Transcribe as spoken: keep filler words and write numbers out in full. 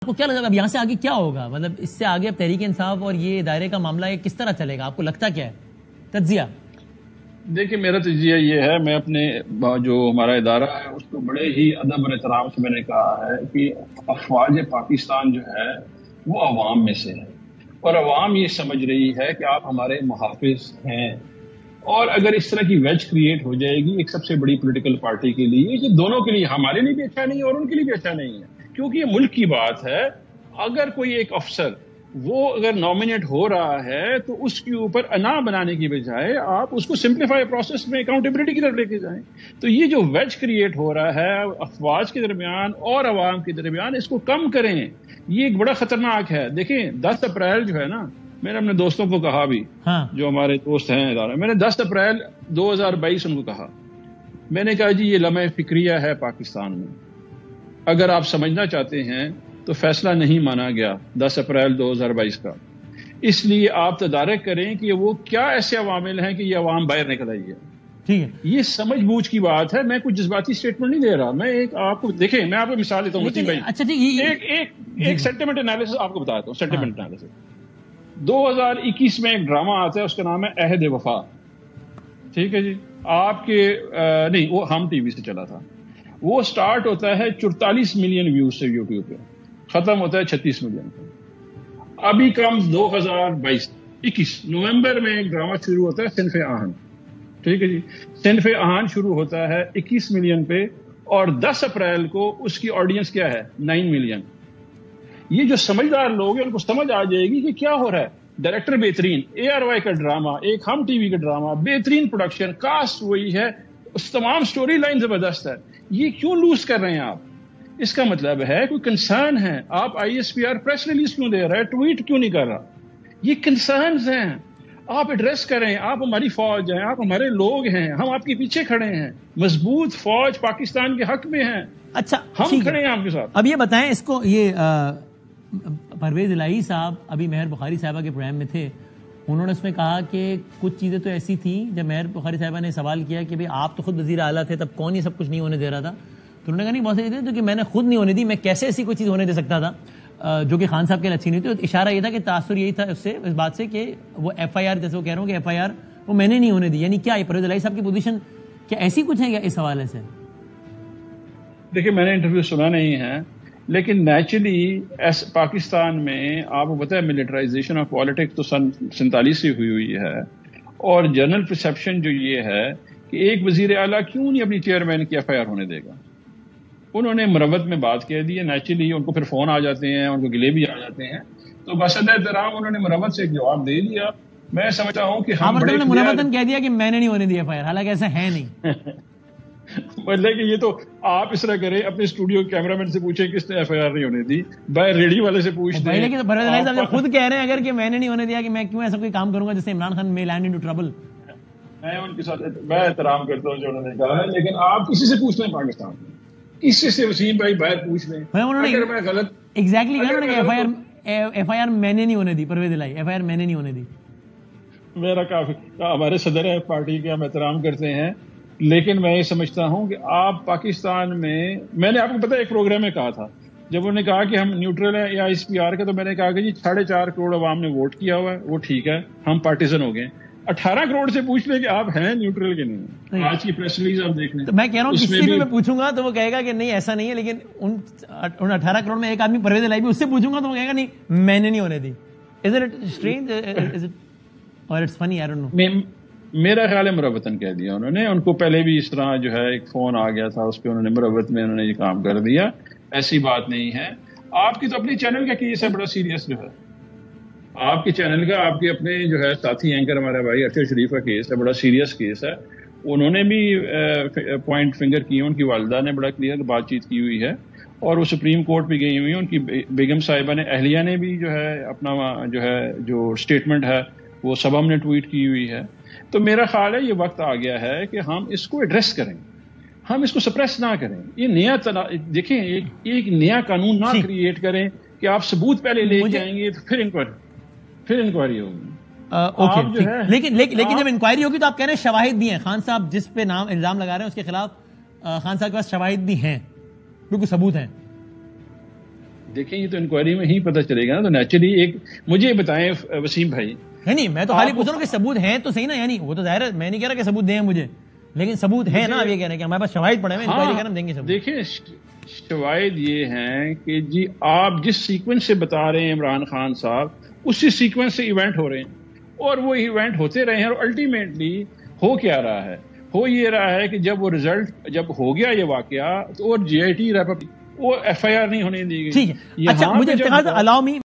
آپ کو کیا لگتا ہے اب یہاں سے آگے کیا ہوگا؟ مطلب اس سے آگے اب تحریک انصاف اور یہ دائرے کا معاملہ یہ کس طرح چلے گا؟ آپ کو لگتا کیا ہے تجزیہ؟ دیکھیے میرا تجزیہ یہ ہے، میں اپنے جو ہمارا ادارہ ہے اس کو بڑے ہی ادب اور احترام سے میں نے کہا ہے کہ افواج پاکستان جو ہے وہ عوام میں سے ہے، اور عوام یہ سمجھ رہی ہے کہ آپ ہمارے محافظ ہیں، اور اگر اس طرح کی ویج کریٹ ہو جائے گی ایک سب سے بڑی پولیٹیکل پارٹی کے لیے، یہ دونوں کے لیے، ہمارے لیے بھی اچھا نہیں ہے اور ان کے لیے بھی اچھا نہیں ہے، کیونکہ یہ ملک کی بات ہے۔ اگر کوئی ایک افسر وہ اگر نامینیٹ ہو رہا ہے تو اس کے اوپر انا بنانے کی بجائے آپ اس کو سمپلیفائی پروسیس میں اکاؤنٹیبلٹی کی طرف لے کے جائیں۔ تو یہ جو ویج کریٹ ہو رہا ہے افواج کے درمیان اور عوام کے درمیان، اس کو کم کریں، یہ ایک بڑا خطرناک ہے۔ دیکھیں دس اپریل جو ہے نا، میں نے اپنے دوستوں کو کہا بھی، جو ہمارے دوست ہیں ادارہ، میں نے دس اپریل دو ہزار بائیس ان کو کہا، میں نے کہا جی یہ لمحہ فکریہ ہے پاکستان میں، اگر آپ سمجھنا چاہتے ہیں تو فیصلہ نہیں مانا گیا دس اپریل دو ہزار بائیس کا، اس لیے آپ تدارک کریں کہ وہ کیا ایسے عوامل ہیں کہ یہ عوام باہر نکل آئی ہے۔ ٹھیک ہے، یہ سمجھ بوجھ کی بات ہے، میں کچھ جذباتی اسٹیٹمنٹ نہیں دے رہا، میں ایک آپ کو دیکھیں، میں آپ کو مثال دیتا ہوں وسیم بھائی، اچھا ٹھیک، ایک ایک ایک سینٹیمنٹ انالیسس آپ کو بتاتا ہوں۔ سینٹیمنٹ انالیسس دو ہزار اکیس میں ایک ڈرامہ آتا ہے، اس کا نام ہے عہد وفا، ٹھیک ہے جی، آپ کے نہیں وہ ہم ٹی وی سے چلا تھا، وہ سٹارٹ ہوتا ہے چورتالیس ملین ویوز سے یوٹیوب پہ، ختم ہوتا ہے چھتیس ملین پہ۔ ابھی کم دو ہزار بائیس اکیس نومبر میں ایک ڈرامہ شروع ہوتا ہے صنف آہن، ٹھیک ہے جی، صنف آہن شروع ہوتا ہے اکیس ملین پہ، اور دس اپریل کو اس کی آڈینس کیا ہے؟ Nine million. یہ جو سمجھدار لوگ ہیں ان کو سمجھ آ جائے گی کہ کیا ہو رہا ہے۔ ڈائریکٹر بہترین، اے آر وائی کا ڈرامہ، ایک ہم ٹی وی کا ڈرامہ، بہترین پروڈکشن، کاسٹ وہی ہے، تمام سٹوری لائن زبردست ہے، یہ کیوں لوز کر رہے ہیں آپ؟ اس کا مطلب ہے کوئی کنسرن ہے۔ آپ I S P R press release کیوں دے رہا ہے، ٹویٹ کیوں نہیں کر رہا؟ یہ کنسرنز ہیں، آپ ایڈریس کریں، آپ ہماری فوج ہیں، آپ ہمارے لوگ ہیں، ہم آپ کے پیچھے کھڑے ہیں، مضبوط فوج پاکستان کے حق میں ہیں، اچھا ہم کھڑے ہیں آپ کے ساتھ۔ اب یہ بتائیں اس کو، یہ پرویز الہی صاحب ابھی مہر بخاری صاحبہ کے پروگرام میں تھے، انہوں نے اس میں کہا کہ کچھ چیزیں تو ایسی تھیں، جب مہر بخاری صاحبہ نے سوال کیا کہ بھئی آپ تو خود وزیر اعلیٰ تھے، تب کون یہ سب کچھ نہیں ہونے دے رہا تھا، تو انہوں نے کہا نہیں بہت سی چیزیں جو کہ میں نے خود نہیں ہونے دی، میں کیسے ایسی کوئی چیز ہونے دے سکتا تھا جو کہ خان صاحب کے لیے اچھی نہیں تھی۔ اشارہ یہ تھا کہ تاثر یہی تھا اس سے، اس بات سے کہ وہ ایف آئی آر، جیسے وہ کہہ رہا ہوں کہ ایف آئی آر وہ میں نے نہیں ہونے دی، یعنی کیا یہ پرویز الہی صاحب کی پوزیشن کیا ایسی کچھ ہے کیا اس حوالے سے؟ دیکھیں میں نے انٹرویو سنا نہیں ہے، لیکن نیچرلی پاکستان میں آپ کو پتا ہے ملٹرائزیشن آف پالیٹکس تو سن سینتالیس سے ہوئی ہوئی ہے، اور جنرل پرسیپشن جو یہ ہے کہ ایک وزیر اعلیٰ کیوں نہیں اپنی چیئرمین کی ایف آئی آر ہونے دے گا۔ انہوں نے مروت میں بات کہہ دی ہے، نیچرلی ان کو پھر فون آ جاتے ہیں، ان کو گلے بھی آ جاتے ہیں، تو بصد احترام انہوں نے مروت سے ایک جواب دے دیا۔ میں سمجھتا ہوں کہ ہم بڑے مروتاً کہہ دیا کہ میں نے نہیں ہونے دی ایف آئی آر، حالانکہ ایسا ہے نہیں۔ مطلب کہ یہ تو آپ اس طرح کریں، اپنے اسٹوڈیو کیمرہ مین سے پوچھیں کس نے ایف آئی آر نہیں ہونے دی، باہر ریڈیو والے سے پوچھ دیں۔ لیکن پرویز الہی صاحب خود کہہ رہے ہیں اگر کہ میں نے نہیں ہونے دیا، کہ میں کیوں ایسا کوئی کام کروں گا جس سے عمران خان میں لینڈ انٹو ٹربل۔ میں ان کے ساتھ میں احترام کرتا ہوں جو انہوں نے کہا ہے، لیکن آپ کسی سے پوچھ لیں پاکستان میں، کسی سے وسیم بھائی باہر پوچھ لیں، اگر میں غلط ایگزیکٹلی کہا انہوں نے کہ F I R F I R میں نے نہیں ہونے دی، پرویز الہی ایف آئی آر میں نے نہیں ہونے دی۔ میرا کافی ہمارے صدر ہے پارٹی کے، ہم احترام کرتے ہیں، لیکن میں یہ سمجھتا ہوں کہ آپ پاکستان میں، میں نے آپ کو پتا ایک پروگرام میں کہا تھا جب انہوں نے کہا کہ ہم نیوٹرل ہیں یا ایس پی آر کا، تو میں نے کہا کہ جی ساڑھے چار کروڑ عوام نے ووٹ کیا ہوا ہے، وہ ٹھیک ہے، ہم پارٹیزن ہو گئے، اٹھارہ کروڑ سے پوچھ لیں کہ آپ ہیں نیوٹرل کے نہیں۔ آج کی پریس ریلیز آپ دیکھ لیں، تو میں کہہ رہا ہوں کسی بھی میں پوچھوں گا تو وہ کہے گا کہ نہیں ایسا نہیں ہے، لیکن ان اٹھارہ کروڑ میں ایک آدمی پرویز الہی بھی اس سے پوچھوں گا تو وہ کہے گا نہیں میں نے نہیں ہونے دی۔ Is it strange is it اور it's funny? I don't know, میرا خیال ہے مروتن کہہ دیا انہوں نے، ان کو پہلے بھی اس طرح جو ہے ایک فون آ گیا تھا، اس پہ انہوں نے مروت میں انہوں نے یہ کام کر دیا، ایسی بات نہیں ہے۔ آپ کی تو اپنی چینل کا کیس ہے بڑا سیریس، جو ہے آپ کے چینل کا، آپ کے اپنے جو ہے ساتھی اینکر ہمارا بھائی ارشد شریف کا کیس ہے، بڑا سیریس کیس ہے، انہوں نے بھی پوائنٹ فنگر کیے، ان کی والدہ نے بڑا کلیئر بات چیت کی ہوئی ہے، اور وہ سپریم کورٹ بھی گئی ہوئی ہیں، ان کی بیگم صاحبہ نے، اہلیہ نے بھی جو ہے اپنا جو ہے جو اسٹیٹمنٹ ہے وہ سب ہم نے ٹویٹ کی ہوئی ہے۔ تو میرا خیال ہے یہ وقت آ گیا ہے کہ ہم اس کو ایڈریس کریں، ہم اس کو سپریس نہ کریں، یہ نیا دیکھیں ایک ایک نیا قانون نہ کریٹ کریں کہ آپ ثبوت پہلے لے کے آئیں گے تو پھر انکوائری پھر انکوائری ہوگی۔ لیکن لیکن جب انکوائری ہوگی تو آپ کہہ رہے ہیں شواہد بھی ہیں، خان صاحب جس پہ نام الزام لگا رہے ہیں اس کے خلاف خان صاحب کے پاس شواہد بھی ہیں، بالکل ثبوت ہیں۔ دیکھیں یہ تو انکوائری میں ہی پتہ چلے گا نا. تو نیچرلی ایک مجھے بتائیں وسیم بھائی, نہیں میں تو خالی پوچھ رہا ہوں کہ ثبوت ہیں تو صحیح نا, یعنی وہ تو ظاہر ہے میں نہیں کہہ رہا کہ ثبوت دیں مجھے, لیکن ثبوت ہے نا. اب یہ کہہ رہے ہیں کہ ہمارے پاس شواہد پڑے ہیں, انکوائری کریں ہم دیں گے ثبوت. دیکھیں شواہد یہ ہیں کہ جی آپ جس سیکوینس سے بتا رہے ہیں عمران خان صاحب, اسی سیکوینس سے ایونٹ ہو رہے ہیں, اور وہ ایونٹ ہوتے رہے ہیں, اور الٹیمیٹلی ہو کیا رہا ہے, ہو یہ رہا ہے کہ جب وہ رزلٹ جب ہو گیا یہ واقعہ, تو اور جی آئی ٹی ریپ وہ ایف آئی آر نہیں ہونے دی گئی. ٹھیک ہے, اچھا مجھے افتخار الاؤ می